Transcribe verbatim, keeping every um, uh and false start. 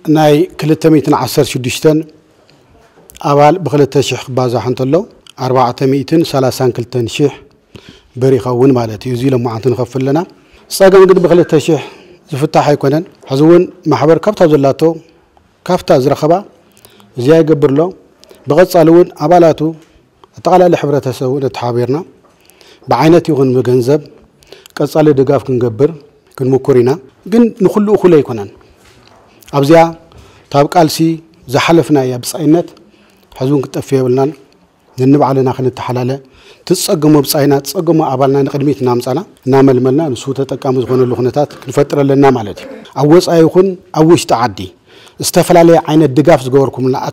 ناي كلتميتن عشر شدشتن أول بخلته شيخ بازا حنتلو أربعة مئتين سلاسان كلتن شيخ بريخة ون مالتي يزيل معتن خفل لنا ساقم قد بخلته شيخ زفتح يكونن حزون محبر كابتا زلاتو كافتا زرخبا زي قبر له بغض صالون أبالاتو تقال لحبرة سو نتحابيرنا بعينتي غن مجنزب كصال دقاف كنقبر كن مكورينا جن نخلو خلا يكونن أبزيا تابق ألسي زحلفنا يا بصينات حزون كتفيه ولنا ننبع علينا خن التحلالة تسقموا بصينات تسقموا أبالنا نقدميت نامسنا نعمل ملنا نسوت تكامل غن اللغنتات الفترة اللي نعم عليه أوس أيكون أوش تعدي استفلا لي عين الدقاف زجوركم لا